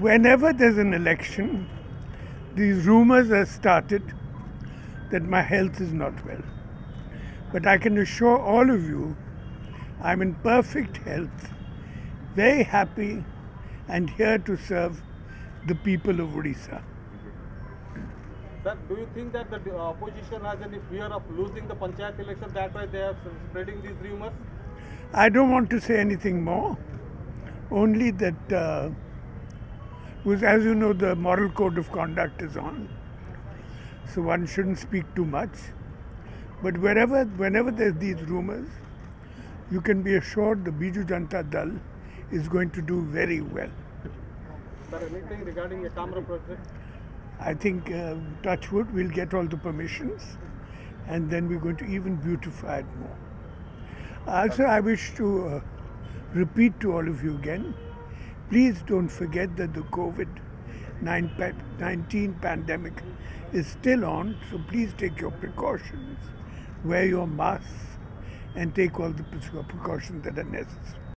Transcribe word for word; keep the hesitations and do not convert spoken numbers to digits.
Whenever there's an election, these rumors are started that my health is not well. But I can assure all of you, I'm in perfect health, very happy, and here to serve the people of Odisha. Sir, do you think that the opposition has any fear of losing the Panchayat election? That's why they are spreading these rumors? I don't want to say anything more. Only that, uh, was, as you know, the moral code of conduct is on. So one shouldn't speak too much. But wherever, whenever there's these rumors, you can be assured the Biju Janata Dal is going to do very well. Sir, anything regarding the Tamra project? I think, uh, touch wood, we'll get all the permissions and then we're going to even beautify it more. Also, I wish to uh, repeat to all of you again, please don't forget that the COVID nineteen pandemic is still on, so please take your precautions, wear your masks and take all the precautions that are necessary.